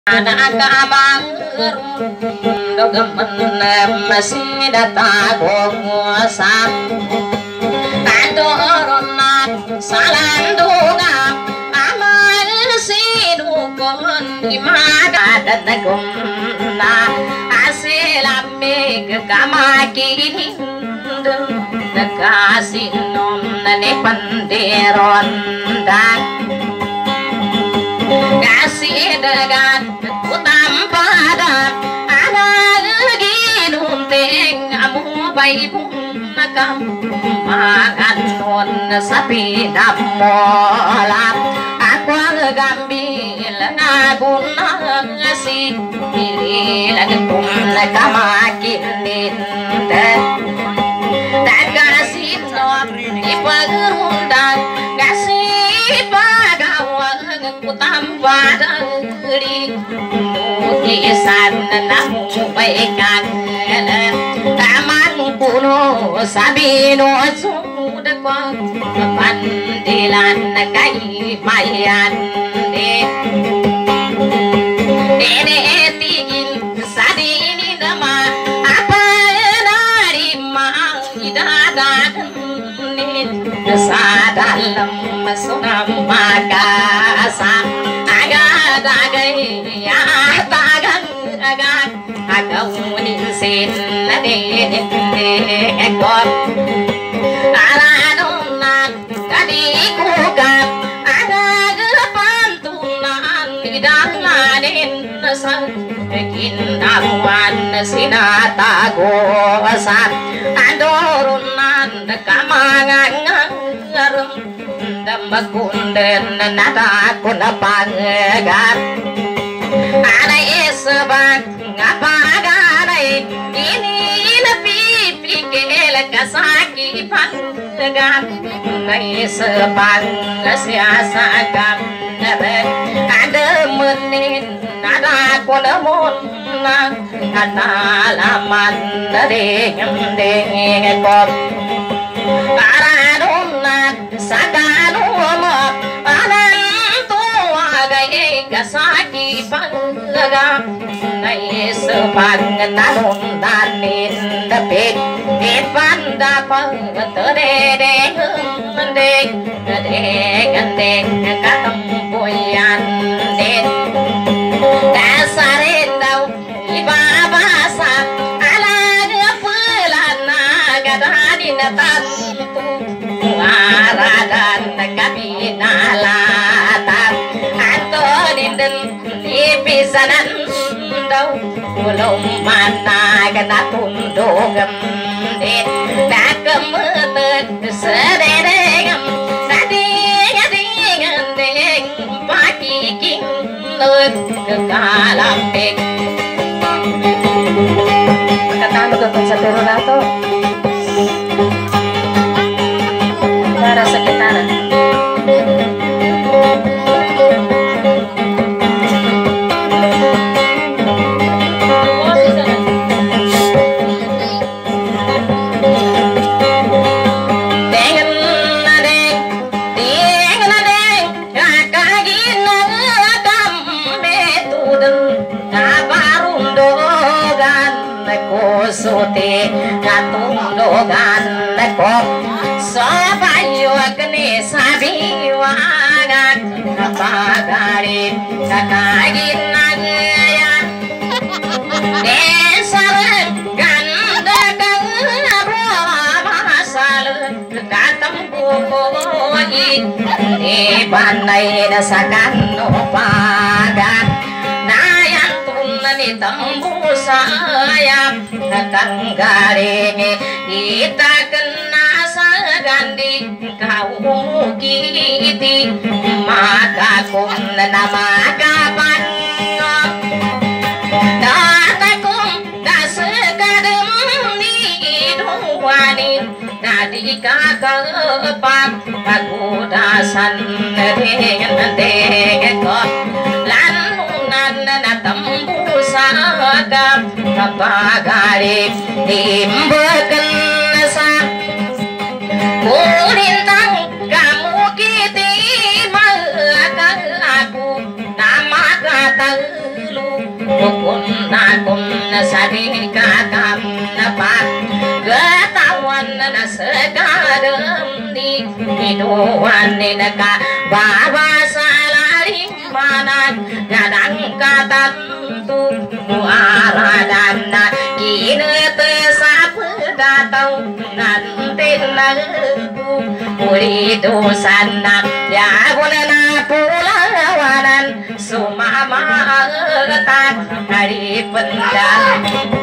Ada abang dogemen masih data bosan kantorona salandunga amal si dukun imada dan gumna asilame ke kamaki nekasi nom ne panderon dan kasih dengan utam pada anak ginum teng amu bayi pun nakam makan non sapi damola aku ngambil ngabun nasi pilih lagi pun kamakin ninte tak kasih non ipagerundang kasih pagawan tambah dari lukisan namu baikan taman kuno sabino sudah kau pandilan kai mayan dene tigin sadini nama apa dari maidadan sadalam sunam magasa agad-agay ya tagang agad agawin sin na dinekot alanong kadikugan agad pantunan idalanin sa kindawan sinatagosan adorunan kamangan damakunden nada kunapangan anay sebab ngapaganay ini lebih pikir kasaki pangan nay sebab siasakan ada menin nada kunamun nada laman dari kop sakanuma anantua gay kasaki pangga nay sepang nanun danin dapit ipanda pang terede dek dek katampuyan den dasarin daw ibabasa ala pelana gadadin tantu aradan kami nalatan atau dinden dipisanan daw ulum mana kena tundugem dit tak kemetet sededegem tadi ngadingan deng pagi king lut ke kalambek kata lu ke satero nato para sekitaran sote katundogan kok sabayo kene sabiwangan kapagari kakagin nagaya desaren ganda kang masal katam kuyi di bandai nasakan opagan nayan tunani tembus saya akan garing kita kena sagandi kau kiti maka kun nama kapan datakum dasekadem ni duwani nadi kakapak pagudasan dengan dengkot lanunan na tembusagam kapagari dimbeken sa kulintang kamu kiti maka aku nama kata Hukum nakum sadikakam napat Getawan na segadem di hiduan neka Baba salaring manan Gadang katantu muaradan na Kine tesap datang nanti lagu Muli dosan na Yabuna na pulawanan Sumama etan hari pendang